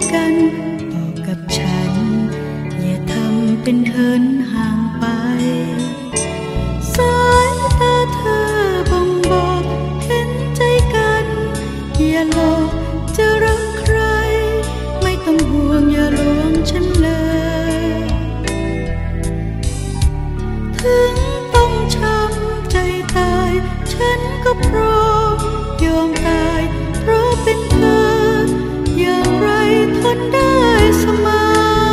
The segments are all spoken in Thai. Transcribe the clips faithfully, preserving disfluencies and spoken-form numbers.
กันบอกกับฉันอย่าทำเป็นเหินห่างไปสายตาเธอบ่งบอกเห็นใจกันอย่าหลอกจะรักใครไม่ต้องห่วงอย่าลวงฉันเลยถึงต้องช้ำใจตายฉันก็พร้อมยอมตายเพราะเป็นเธออย่างไรทนได้เสมอ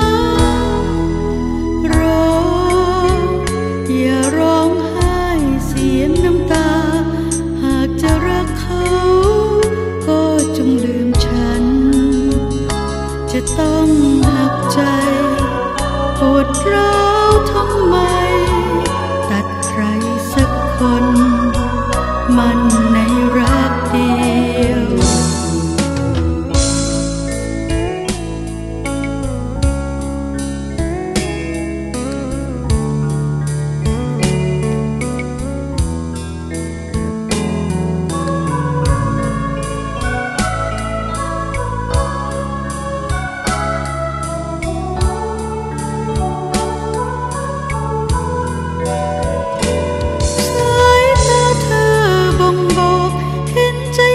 ร้องอย่าร้องไห้เสียน้ำตาหากจะรักเขาก็จงลืมฉันจะต้องหักใจปวดร้าวทำไมตัดใครสักคนมันในรักเดียว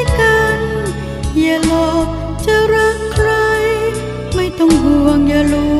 อย่าหลอกจะรักใครไม่ต้องห่วงอย่าลวง